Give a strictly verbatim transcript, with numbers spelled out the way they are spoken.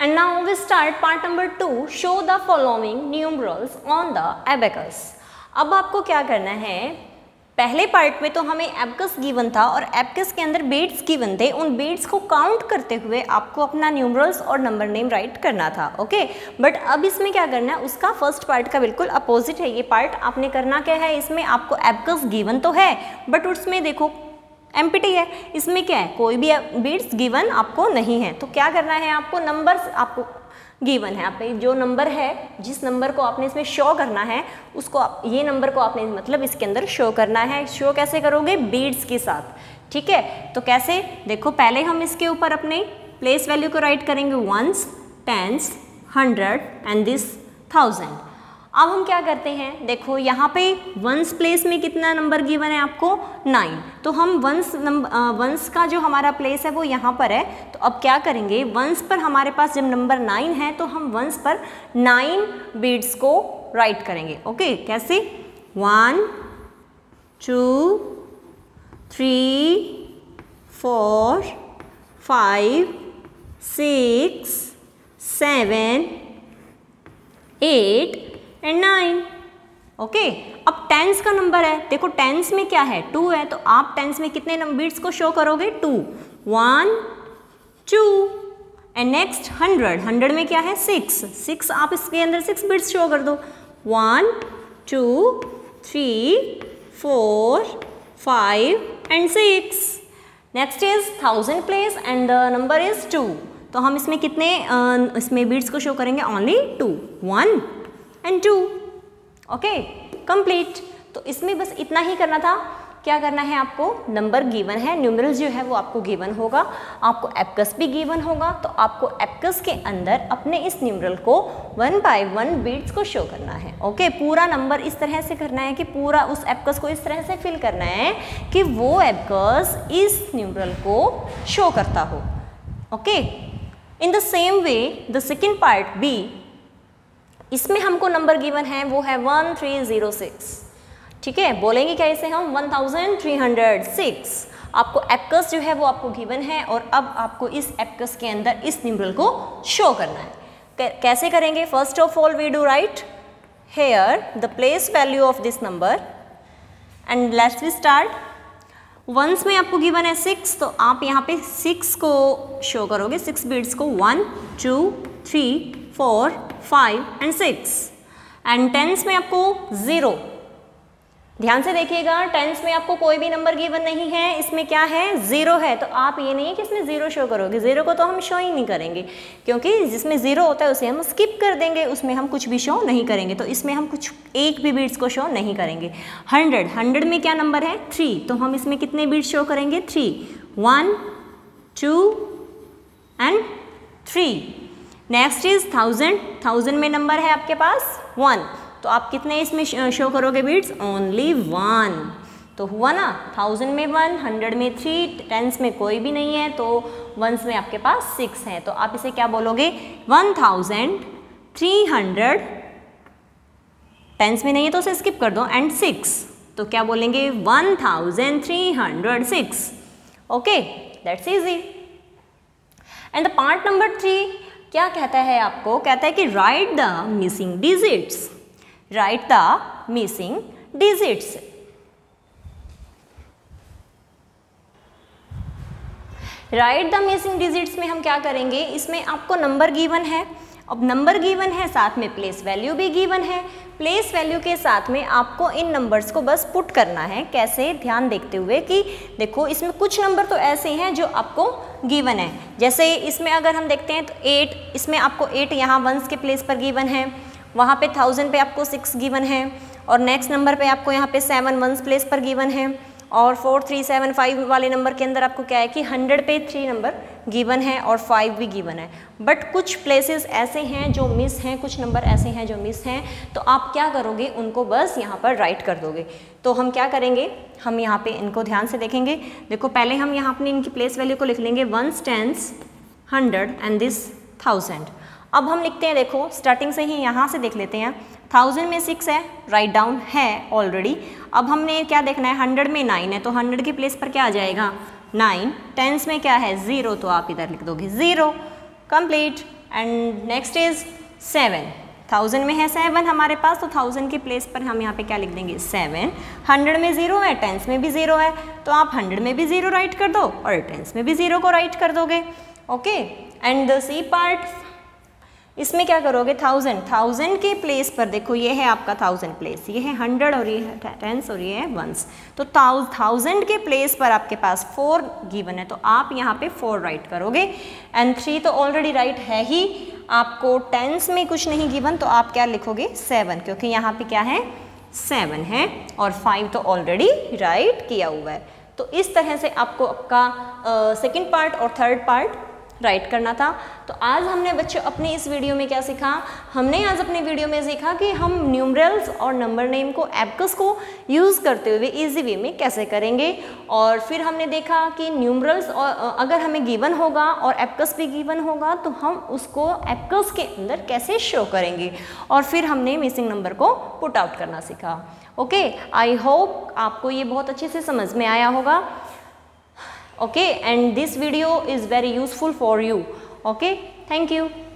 And now we start part number two. Show the following numerals on the abacus. अब आपको क्या करना है, पहले पार्ट में तो हमें एबकस गिवन था और एबकस के अंदर बीट्स गिवन थे, उन बीट्स को काउंट करते हुए आपको अपना न्यूमरल्स और नंबर नेम राइट करना था. ओके, बट अब इसमें क्या करना है, उसका फर्स्ट पार्ट का बिल्कुल अपोजिट है ये पार्ट. आपने करना क्या है, इसमें आपको एबकस गिवन तो है बट उसमें देखो एम्प्टी है, इसमें क्या है, कोई भी बीट्स गिवन आपको नहीं है. तो क्या करना है, आपको नंबर्स आपको गिवन है, आप जो नंबर है, जिस नंबर को आपने इसमें शो करना है उसको आप, ये नंबर को आपने मतलब इसके अंदर शो करना है. शो कैसे करोगे, बीट्स के साथ. ठीक है, तो कैसे, देखो पहले हम इसके ऊपर अपने प्लेस वैल्यू को राइट करेंगे, ones, tens, hundred and this thousand. अब हम क्या करते हैं, देखो यहाँ पे वंस प्लेस में कितना नंबर गिवन है आपको, नाइन. तो हम वंस नंबर वंस का जो हमारा प्लेस है वो यहाँ पर है. तो अब क्या करेंगे, वंस पर हमारे पास जब नंबर नाइन है तो हम वंस पर नाइन बीट्स को राइट करेंगे. ओके, कैसे, one, two, three, four, five, six, seven, eight and nine. Okay, अब टेंस का नंबर है, देखो टेंस में क्या है, टू है. तो आप टेंस में कितने बीट्स को शो करोगे, two, one, two. And next hundred, hundred में क्या है, सिक्स, सिक्स आप इसके अंदर सिक्स बीट्स शो कर दो, one, two, three, four, five and six. Next is thousand place and the number is two. तो हम इसमें कितने uh, इसमें बीट्स को शो करेंगे, only two, one and two. Okay, complete. तो इसमें बस इतना ही करना था. क्या करना है आपको, नंबर गिवन है, न्यूमरल्स जो है वो आपको गिवन होगा, आपको एबकस भी गिवन होगा. तो आपको एबकस के अंदर अपने इस न्यूमरल को वन बाय वन बीट्स को शो करना है. ओके, पूरा नंबर इस तरह से करना है कि पूरा उस एबकस को इस तरह से फिल करना है कि वो एबकस इस न्यूमरल को शो करता हो. Okay, in the same way the second part B, इसमें हमको नंबर गिवन है वो है वन थ्री ज़ीरो सिक्स. ठीक है, बोलेंगे क्या इसे हम, one thousand three hundred six. आपको एबकस जो है वो आपको गिवन है और अब आपको इस एबकस के अंदर इस न्यूमरल को शो करना है. कैसे करेंगे, first of all we do write here the place value of this number and let's we start. Ones में आपको गिवन है सिक्स, तो आप यहाँ पे सिक्स को शो करोगे, सिक्स बीट्स को, one, two, three, four, five and six. And tens में आपको ज़ीरो. ध्यान से देखिएगा, टेंस में आपको कोई भी नंबर गिवन नहीं है, इसमें क्या है, ज़ीरो है. तो आप ये नहीं है कि इसमें ज़ीरो शो करोगे, ज़ीरो को तो हम शो ही नहीं करेंगे क्योंकि जिसमें ज़ीरो होता है उसे हम स्किप कर देंगे, उसमें हम कुछ भी शो नहीं करेंगे. तो इसमें हम कुछ एक भी बीट्स को शो नहीं करेंगे. हंड्रेड, हंड्रेड में क्या नंबर है, थ्री. तो हम इसमें कितने बीट्स शो करेंगे, three, one, two and three. Next is thousand, thousand में नंबर है आपके पास वन. तो आप कितने इसमें शो करोगे बीट्स, ओनली वन. तो हुआ ना, थाउजेंड में वन, हंड्रेड में थ्री, टेंस में कोई भी नहीं है, तो वंस में आपके पास सिक्स है. तो आप इसे क्या बोलोगे, one thousand three hundred, tens में नहीं है तो उसे स्किप कर दो, एंड सिक्स. तो क्या बोलेंगे, one thousand three hundred six. Okay, that's easy. And the part number three क्या कहता है आपको, कहता है कि write the missing digits. Write the missing digits. Write the missing digits में हम क्या करेंगे, इसमें आपको नंबर गिवन है, अब नंबर गिवन है, साथ में प्लेस वैल्यू भी गिवन है. प्लेस वैल्यू के साथ में आपको इन नंबर्स को बस पुट करना है. कैसे, ध्यान देखते हुए कि देखो इसमें कुछ नंबर तो ऐसे हैं जो आपको गिवन है. जैसे इसमें अगर हम देखते हैं तो एट, इसमें आपको एट यहाँ वंस के प्लेस पर गिवन है, वहाँ पे थाउजेंड पे आपको सिक्स गिवन है, और नेक्स्ट नंबर पे आपको यहाँ पे सेवन वंस प्लेस पर गिवन है, और फोर थ्री सेवन फाइव वाले नंबर के अंदर आपको क्या है कि हंड्रेड पे थ्री नंबर गिवन है और फाइव भी गिवन है. बट कुछ प्लेसेस ऐसे हैं जो मिस हैं, कुछ नंबर ऐसे हैं जो मिस हैं. तो आप क्या करोगे, उनको बस यहाँ पर राइट कर दोगे. तो हम क्या करेंगे, हम यहाँ पे इनको ध्यान से देखेंगे. देखो पहले हम यहाँ अपनी इनकी प्लेस वैल्यू को लिख लेंगे, ones, tens, hundred and this thousand. अब हम लिखते हैं, देखो स्टार्टिंग से ही यहाँ से देख लेते हैं. थाउजेंड में सिक्स है, राइट डाउन है ऑलरेडी. अब हमने क्या देखना है, हंड्रेड में नाइन है, तो हंड्रेड की प्लेस पर क्या आ जाएगा, नाइन. टेंस में क्या है, ज़ीरो, तो आप इधर लिख दोगे zero. Complete. And next is seven, thousand में है सेवन हमारे पास, तो थाउजेंड के प्लेस पर हम यहाँ पे क्या लिख देंगे सेवन। हंड्रेड में ज़ीरो है, टेंस में भी ज़ीरो है, तो आप हंड्रेड में भी ज़ीरो राइट कर दो और टेंस में भी ज़ीरो को राइट कर दोगे। Okay, and the C part, इसमें क्या करोगे, थाउजेंड, थाउजेंड के प्लेस पर देखो ये है आपका थाउजेंड प्लेस, ये है हंड्रेड और ये है टेंस और ये है वंस, तो थाउजेंड के प्लेस पर आपके पास फोर गिवन है, तो आप यहाँ पे फोर राइट करोगे। एंड थ्री तो ऑलरेडी राइट है ही, आपको टेंस में कुछ नहीं गिवन, तो आप क्या लिखोगे सेवन, क्योंकि यहाँ पे क्या है सेवन है, और फाइव तो ऑलरेडी राइट किया हुआ है। तो इस तरह से आपको आपका सेकेंड पार्ट और थर्ड पार्ट राइट करना था। तो आज हमने बच्चों अपने इस वीडियो में क्या सीखा, हमने आज अपने वीडियो में सीखा कि हम न्यूमरल्स और नंबर नेम को एबकस को यूज़ करते हुए इजी वे में कैसे करेंगे, और फिर हमने देखा कि न्यूमरल्स और अगर हमें गिवन होगा और एबकस भी गिवन होगा तो हम उसको एबकस के अंदर कैसे शो करेंगे, और फिर हमने मिसिंग नंबर को पुट आउट करना सीखा। ओके, आई होप आपको ये बहुत अच्छे से समझ में आया होगा। Okay, and this video is very useful for you. Okay, thank you.